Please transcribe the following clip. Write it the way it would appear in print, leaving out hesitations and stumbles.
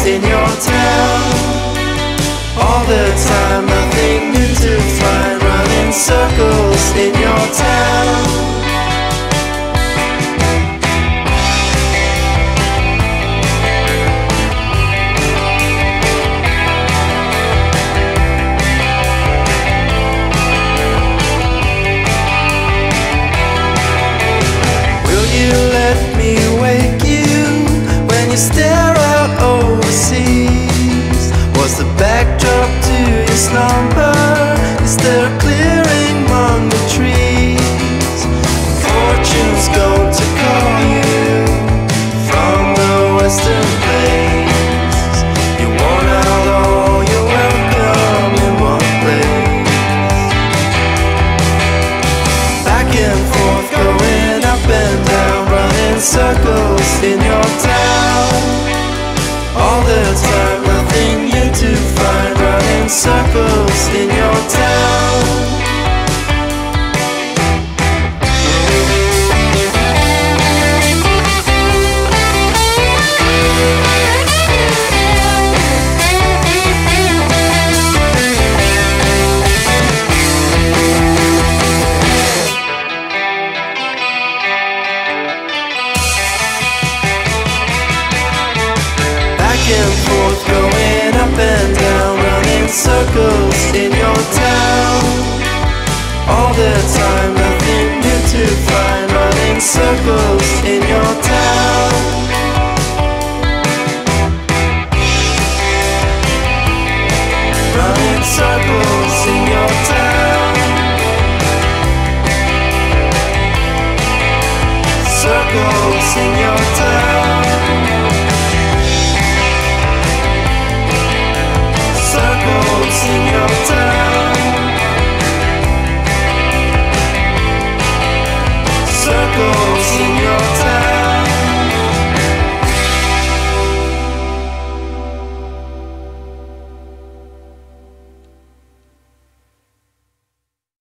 in your town. All the time, nothing new to find. Running circles in your town. Stare out overseas. What's the backdrop to your slumber? Is there a clearing among the trees? Fortune's going to call you from the western plains. You worn out all your welcome in one place. Back and forth, going up and down, running circles in your town. All the time, nothing new to find. Running circles in your town. Back and forth, going up and down, running circles in your town. All the time, nothing new to find. Running circles in your town. Running circles in your town. Circles in your town.